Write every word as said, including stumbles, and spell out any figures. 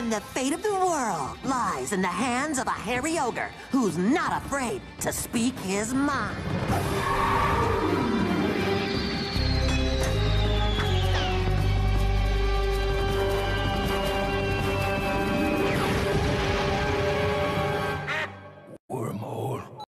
And the fate of the world lies in the hands of a hairy ogre who's not afraid to speak his mind.